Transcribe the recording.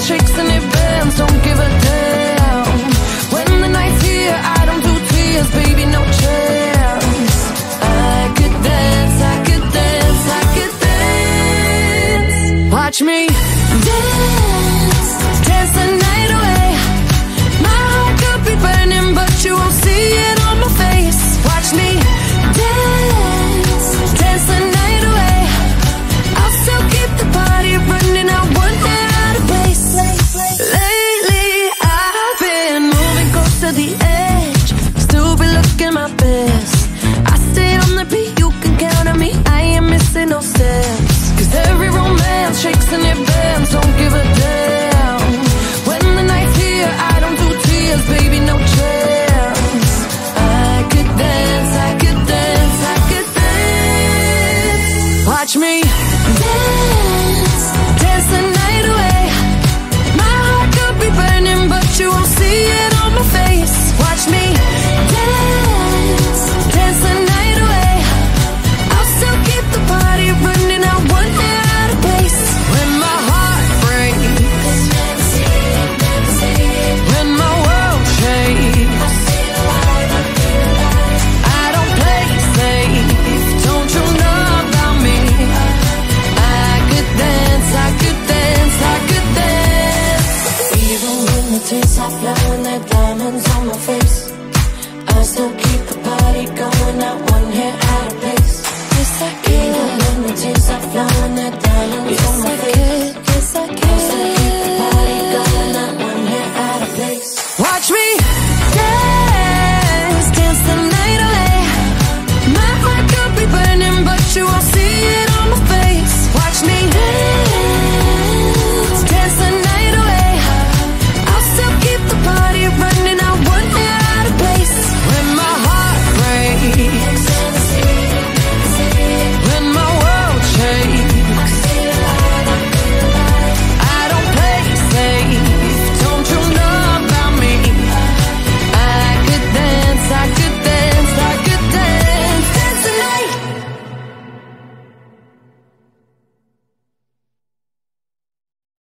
romance, shakes and it bends, don't give a damn. When the night's here, I don't do tears, baby, no chance. I could dance, I could dance, I could dance. Watch me dance, dance the night away. My heart could be burning, but you won't see it on my face. Watch me dance, dance the night away. I'll still keep the party running, I won't get out of place. Lately I've been moving close to the edge, still be looking my best. I stay on the beat, you can count on me, I ain't missing no steps. Cause every romance shakes and it bends, don't give a damn. When the night's here, I don't do tears, baby, no chance. I could dance, I could dance, I could dance. Watch me dance, dance the night away. My heart could be burning, but you won't see it on my face. Watch me dance, dance the night away. I'll still keep the party running, I won't get out of place. When my heart breaks, when my world shakes, I don't play safe, don't you know about me? I could dance, I could dance, I could dance. Even when the tears are flowing, they're diamonds